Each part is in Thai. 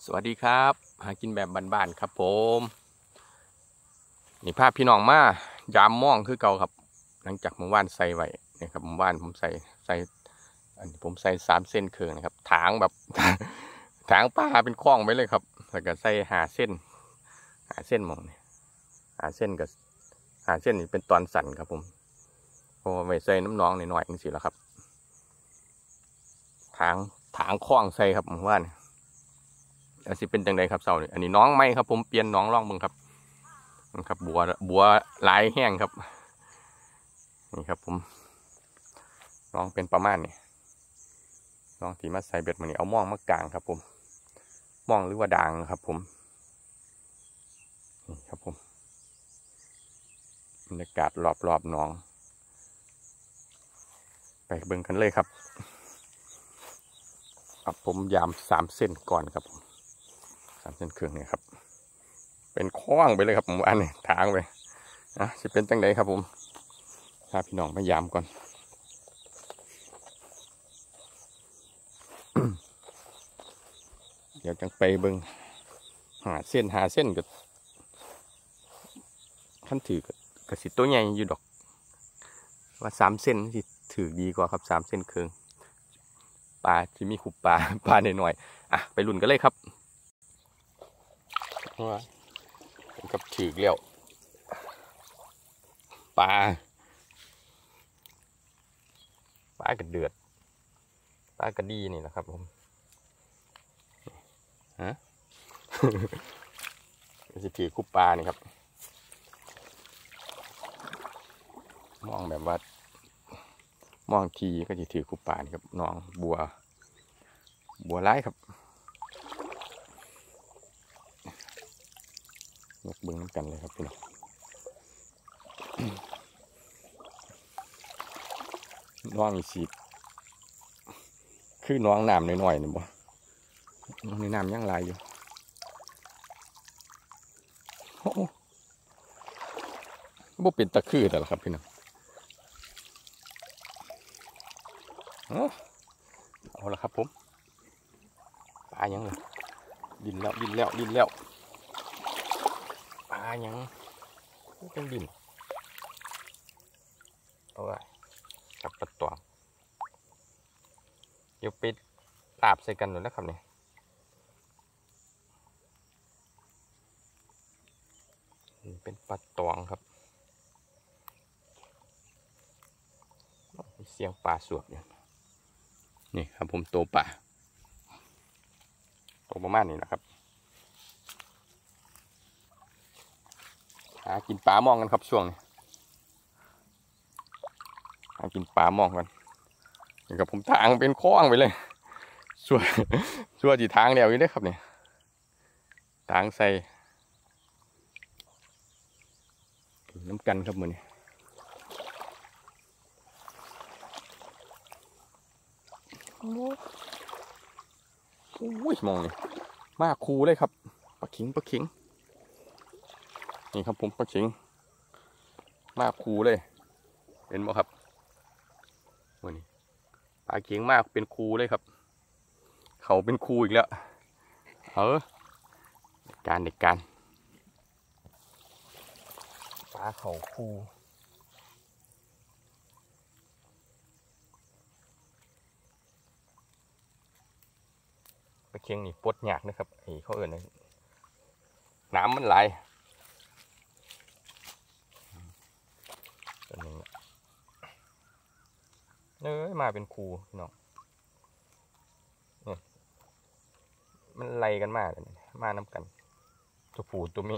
สวัสดีครับหากินแบบบ้านๆครับผมนี่ภาพพี่น้องมายามม่องคือเก่าครับหลังจากเมื่อวานใส่ไว้นะครับเมื่อวานผมใส่อันนี้ผมใส่3 เส้นครึ่งนะครับถางแบบ ถางปลาเป็นคล้องไว้เลยครับแล้วก็ใส่หาเส้นมองนี่5 เส้นกับ5 เส้นนี่เป็นตอนสั่นครับผมเพราะว่าไว้ใส่น้ำน้องหน่อยๆนี่สิแล้วครับถางถางคล้องใส่ครับเมื่อวานอันสิเป็นจังไดครับเสาร์นี่อันนี้น้องไหมครับผมเปลี่ยนน้องร่องมึงครับครับบัวหลายแห้งครับนี่ครับผมน้องเป็นประมาณนี้น้องที่มาใส่เบ็ดมันนี่เอาม่องมากลางครับผมม่องหรือว่าด่างครับผมนี่ครับผมบรรยากาศรอบน้องไปเบิ่งกันเลยครับผมยาม3 เส้นก่อนครับผม3 เส้นครึ่งเนี่ยครับเป็นคล้องไปเลยครับผมอันนี้ทางไปจะเป็นจังไดครับผมพาพี่น้องมายามก่อน เดี๋ยวจังไปเบิ่งหาเส้นกับขั้นถือกับสิตัวใหญ่อยู่ดอกว่า3 เส้นสิถือดีกว่าครับ3 เส้นครึ่งปลาที่มีขุบปลาหน่อยๆไปลุ้นกันเลยครับว่าเป็นกับถือเลี้ยวปลากระเดือดปลากระดีนี่แหละครับผมสิถือขุบปลานี่ครับมองแบบว่ามองทีก็จะถือขุบปลานี่ครับน้องบัวร้ายครับยกเบิ้งน้ำกันเลยครับพี่น้องน้องอีสีคือน้องน้ำหน่อยๆนี่บ่น้องในน้ำยังลายอยู่โอ้บ่เป็นตะคือแต่ละครับพี่น้องเอาละครับผมปลายังเลยดินแล้วปลายังเป็นดินเอาไว้กับปลาตองเดี๋ยวไปลาบใส่กันหน่อยนะครับเนี่ยเป็นปลาตองครับเสียงปลาสวบเนี่ยนี่ครับผมตัวปลาตัวประมาณนี้นะครับหากินปลามองกันครับช่วงนี้หากินปลามองกันนี่ครับผมทางเป็นคล้องไปเลยชั่วจีทางเดียวอยู่ได้ครับเนี่ยทางใส่น้ำกันครับมือนี่อุ้ยมองนี่มาคูเลยครับปลาขิงนี่ครับผมปลาขิงมาคูเลยเห็นไหมครับมือนี่ปลาขิงมากเป็นคูเลยครับเขาเป็นคูอีกแล้วเด็กการปลาเขาคูปลาเค็งนี่ปลดยากนะครับไอ้เขาเอื่นน้ำมันไหลตัวนึงมาเป็นคูพี่น้องมันไล่กันมากเลยมาน้ำกันตัวผู้ตัวเมีย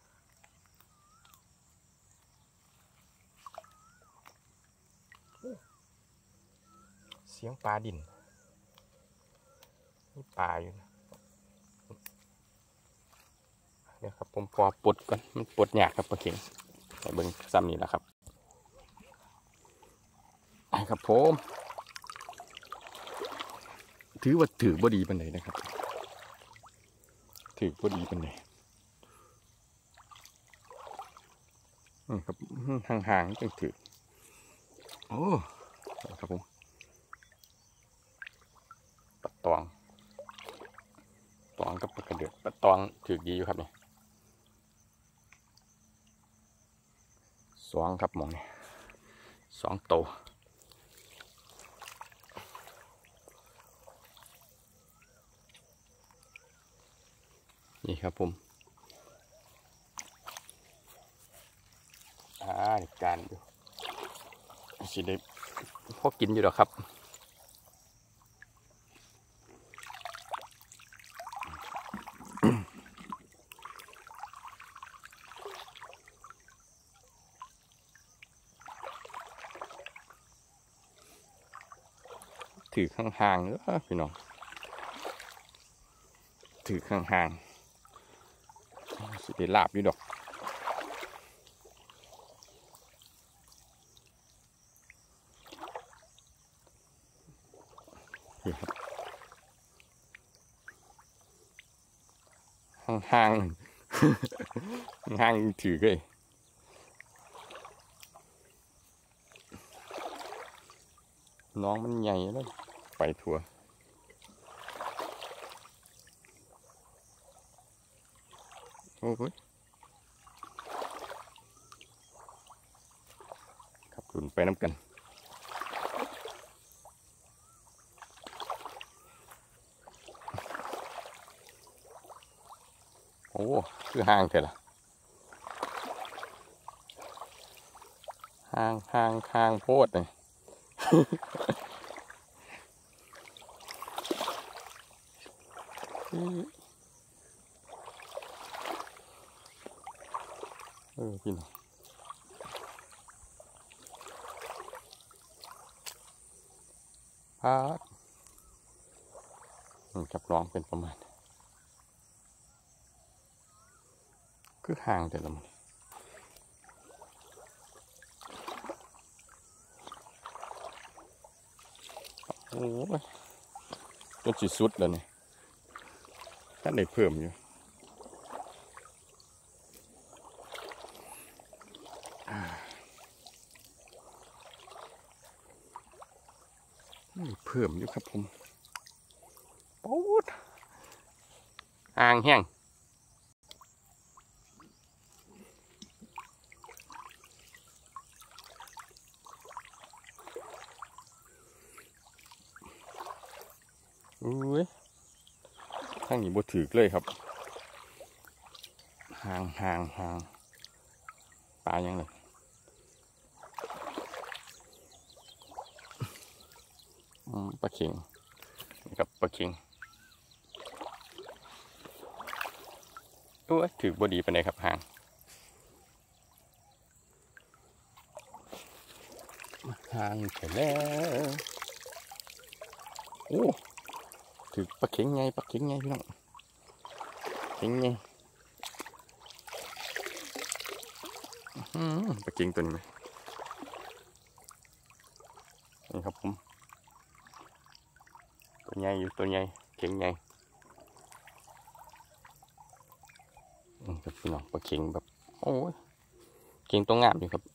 เสียงปลาดินนี่ปลาอยู่เดี๋ยวครับผมพอปลดก่อนมันปลดยากครับปลาเข็งแต่เบิ้งซ้ำนี่แหละครับครับผมถือว่าถือบ่ดีปานไหนนะครับถือบ่ดีปานไหนครับห่างๆจังถือโอ้ครับผมปลาตตองกับปลากระเดือกปลาตองถือดีอยู่ครับนี่2ครับมองนี่2โตนี่ครับผมการอยู่สิได้พอกินอยู่หรอครับถือห่างๆเด้อพี่น้องถือห่างๆสิได้ลาบอยู่ดอกห่างๆห่างถือเลยน้องมันใหญ่แล้วไปทัวโอ้ยขับรุนไปน้ำกันโอ้คือห่างเถอะล่ะห่างโพดเลยพี่น้องพาดจับร้องเป็นประมาณคือห่างแต่ละมันโอ้ยจนสิสุดแล้วเนี่ยท่านได้เพิ่มอยู่เพิ่มอยู่ครับผมปูดอ่างแห้งอุ้ยข้างนี้บ่ถือเลยครับห่างปลายังเลยปลาเข็งกับปลาเข็งโอ้ยถือบดีไปไหนครับห่างไปแล้วโอ้ถือปลาเข็งไงพี่น้องเข็งไงปลาเข็งตัวนี้ไหมนี่ครับผมตัวใหญ่อยู่ตัวใหญ่เข็งใหญ่กับพี่น้องปลาเข็งแบบโอ้ยเข็งตัวงามอยู่ครับ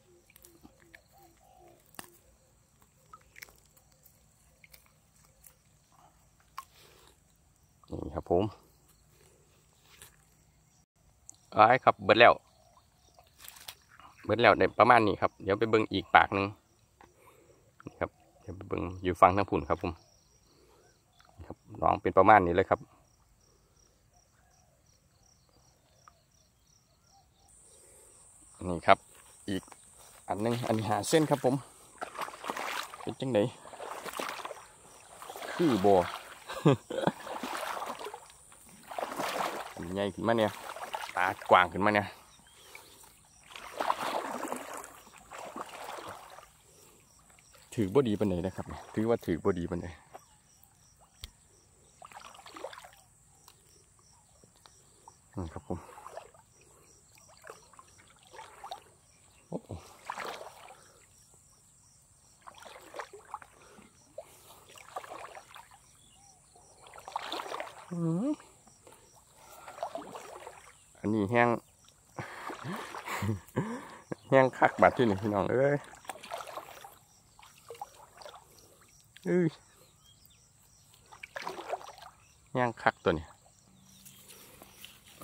นี่ครับผมครับเบิดแล้วได้ประมาณนี้ครับเดี๋ยวไปเบิ่งอีกปากหนึ่งครับเดี๋ยวไปเบิ่งอยู่ฟังทางผุ่นครับผมครับน้องเป็นประมาณนี้เลยครับนี่ครับอีกอันนึงอันนี้หาเส้นครับผมเป็นจังไดคือบ่ ใหญ่ขึ้นมาเนี่ยตากว้างขึ้นมาเนี่ยถือบดีปานไหนนะครับถือว่าถือบดีปานไหนครับผมโอ้อันนี้แห้ง แห้งคักบาดที่นี่พี่น้องเอ้ยแห้งคักตัวนี้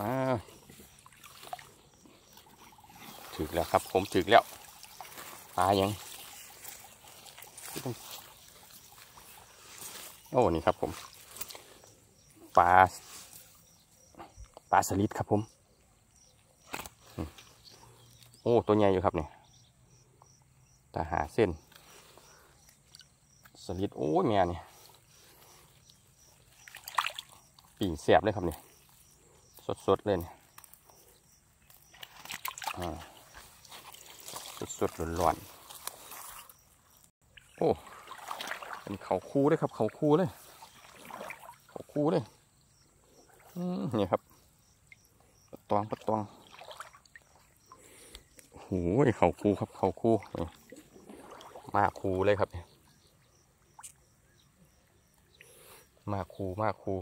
ถึกแล้วครับผมถึกแล้วปลายังโอ้นี่ครับผมปลาสลิดครับผมโอ้ตัวใหญ่อยู่ครับเนี่ยตาหาเส้นสลิดโอ้ยแม่เนี่ยปิ่งแสบเลยครับเนี่ยสดๆเลยเนี่ยสดๆร้อนๆโอ้เป็นเขาคูเลยครับเขาคูเลยเขาคูเลยนี่ครับปะตองโอ้ยเขาคูครับเขาคูมาคูเลยครับมาคู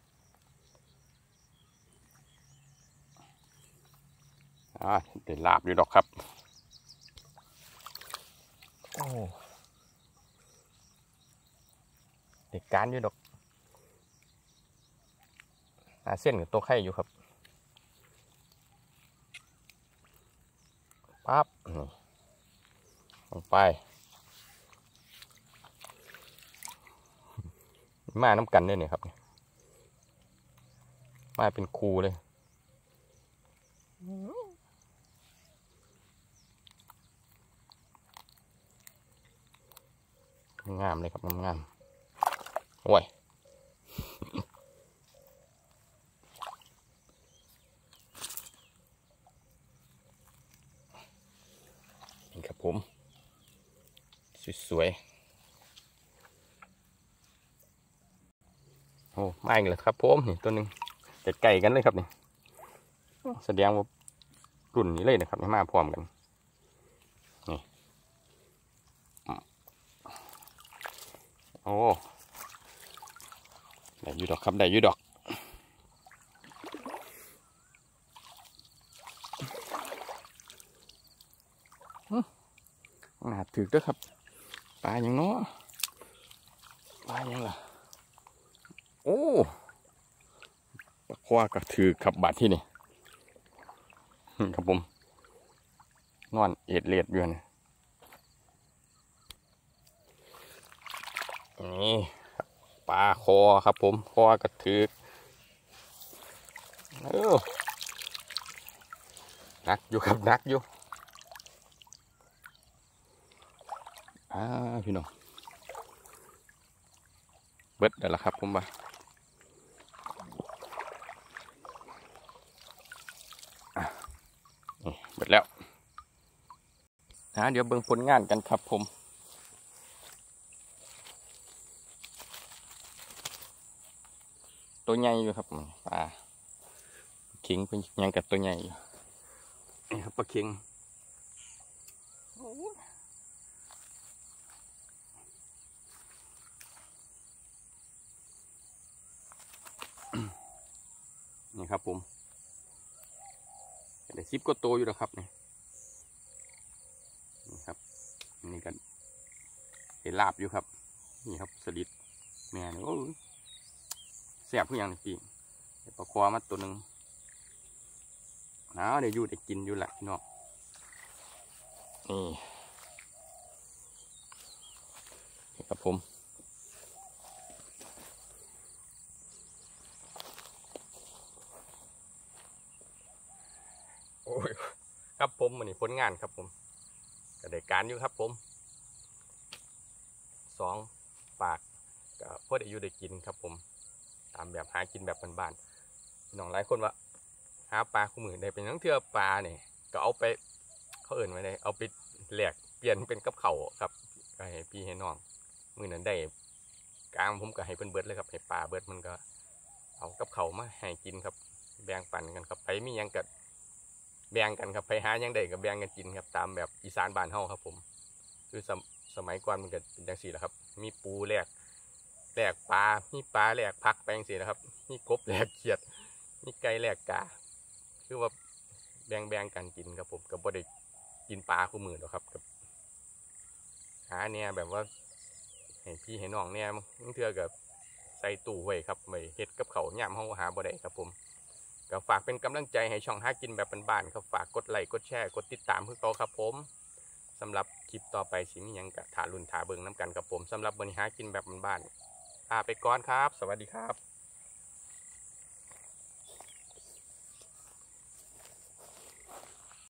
เดี๋ยวลาบอยู่ดอกครับโอ้เด็กการอยู่ดอกเส้นกับตัวไข่อยู่ครับปั๊บลงไปมาน้ำกันด้วยเนี่ยครับมาเป็นคูเลยงามเลยครับงามโอ้ยนี่ครับผมสวยๆโอ้มาอีกแล้วครับผมนี่ตัวหนึ่งไก่กันเลยครับนี่แสดงว่ารุ่นนี้เลยนะครับมาพร้อมกันนี่โอ้ได้ยูดอกครับได้ยูดอกหนาถึกด้วยครับปลาอย่างน้อปลาอย่างล่ะโอ้ปลาควากระถือขับบาดที่นี่ครับผมนอนเอ็ดเลียดอยู่นี่นี่ปลาคอครับผมคอกระถือนักอยู่ครับนักอยู่พี่น้องเบิดแล้วล่ะครับผมว่าเบิดแล้วเดี๋ยวเบิ่งผลงานกันครับผมตัวใหญ่อยู่ครับปลาเข็งเป็นยังกับตัวใหญ่อยู่นี่ครับปลาเข็งนี่ครับผมได้10 กว่าตัวอยู่แล้วครับนี่ครับนี่กันเห็นลาบอยู่ครับนี่ครับสลิดแม่เนี่ยโอ้แซ่บทุกอย่างจริงปลาความาตัวหนึ่งเดี๋ยวอยู่ได้กินอยู่แหละพี่น้องนี่ครับผมโอ้ยครับผมมันนี่ผลงานครับผมก็ได้การอยู่ครับผม2 ปากก็พอได้อยู่ได้กินครับผมตามแบบหากินแบบบ้านๆพี่น้องหลายคนว่าหาปลาคู่มือได้เป็นทั้งเทือปลาเนี่ยก็เอาไปเขาเอิ่นไว้เลยเอาไปแหลกเปลี่ยนเป็นกับเขาครับก็ให้พี่ให้น้องมือนั้นได้กลางผมก็ให้เพิ่นเบิดเลยครับให้ปลาเบิดมันก็เอากับเขามาให้กินครับแบ่งปันกันครับไปมียังกัดแบ่งกันครับไปหายังได้กับแบ่งกันกินครับตามแบบอีสานบ้านเฮาครับผมคือสมัยก่อนมันก็เป็นจังซี่แหละครับมีปูแหลกปลามีปลาแหลกพักไปจังซี่นะครับมีกบแหลกเขียดมีไก่แหลกกาคือว่าแบ่งกันกินครับผมก็บ่ได้กินปลาคู่มือหรอกครับกับหาเนี่ยแบบว่าให้พี่ให้น้องเนี่ยบางเทื่อกับใส่ตู้ไว้ครับไม่เฮ็ดกับเขาย่ำเฮาหาบ่ได้ครับผมก็ก็ฝากเป็นกำลังใจให้ช่องหากินแบบบ้านๆครับฝากกดไลค์กดแชร์กดติดตามเพื่อเขาครับผมสำหรับคลิปต่อไปสิมีหยังกะถารุ่นถาเบิงน้ำกันครับผมสำหรับวันนี้หากินแบบบ้านๆไปก่อนครับสวัสดีครับ